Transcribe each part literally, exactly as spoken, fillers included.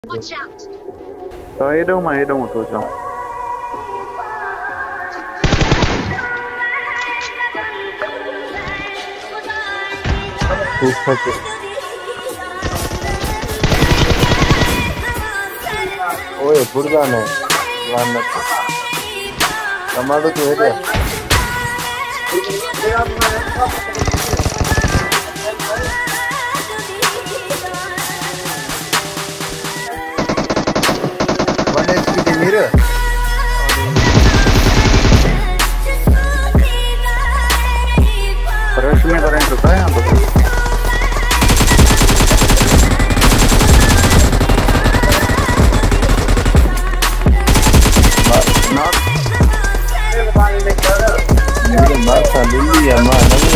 Watch out. So I don't I don't to jump. ओए बुर्जा ने वन टमाटो तो है क्या वन एचपी के मीर रश में करें तो क्या यहाँ पर Masa lili ya mana ni?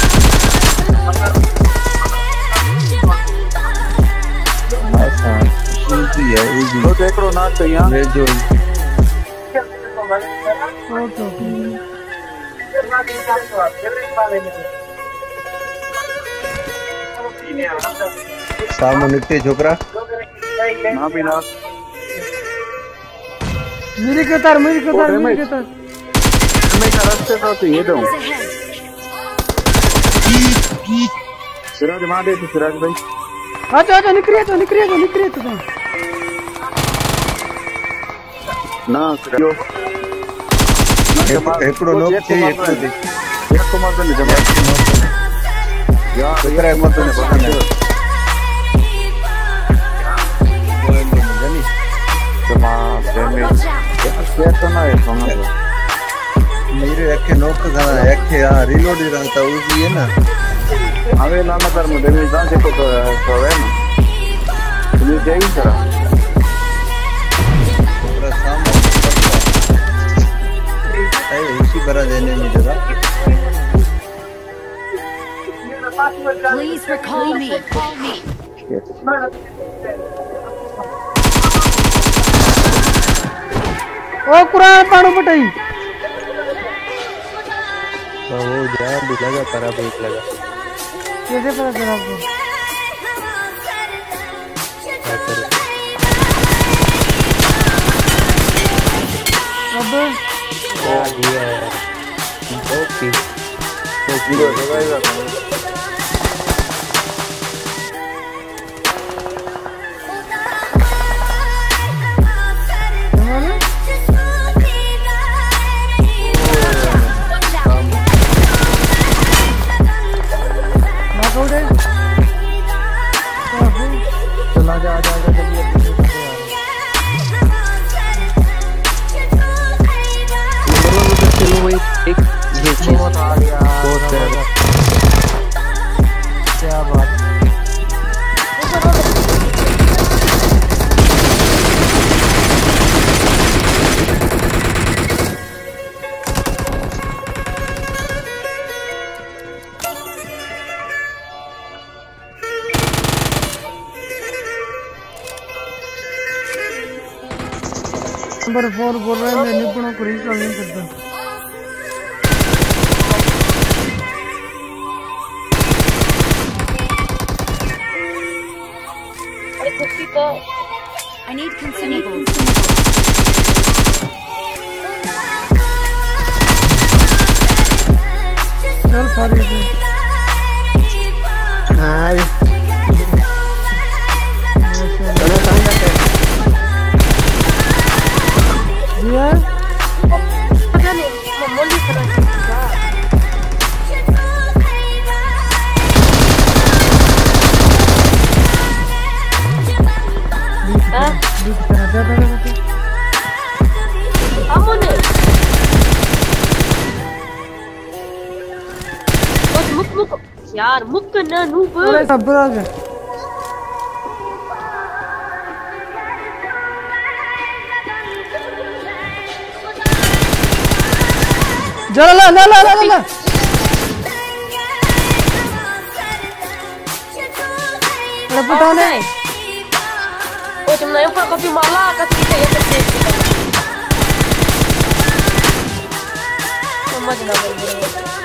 Masa lili ya ini. तो देख लो ना तो यहाँ ले जो सामने निकले छोकरा ना भी ना मेरे के तार मेरे के तार मेरे के तार मैं रास्ते तो तो ये दो सिराज मार दे तो सिराज भाई आजा आजा निकलिए तो निकलिए तो निकलिए तो ना सिराज एकड़ो लोग चाहिए एकड़ो दे एक को मार दे जमा यार छोकरा एक मत ने पकड़ ले जमा देने क्या तो ना है समझ मेरे अखे नोक गाना अखे हां रीलोड ही रहता उसी है ना अबे ना मत मुझे भी जान देखो तो तो है ना तुम्हें चाहिए सर पूरा सामने है इसी बरा देने में जरा Please recall me. Call me. ओ कुरान पाणो पटाई तो वो जा भी लगा पर अब एक लगा कैसे पता चला आपको क्या करे अब आ गया ओके तो जीरो लगाएगा चला जा जा जा चलो वही एक ये बहुत आ गया बहुत है क्या बात नंबर फोर बोल रहे हैं मैं निपुणों को रिकॉल नहीं करता I need consumables. चल फारी से हाय चलो कहाँ जाते हैं दिया पता नहीं मम्मी खड़ा यार मुक ना नूब सब आ गया जरा ला ला ला ला ला अरे पता नहीं ओ तुम नए पर कभी माला कभी से ये समझ ना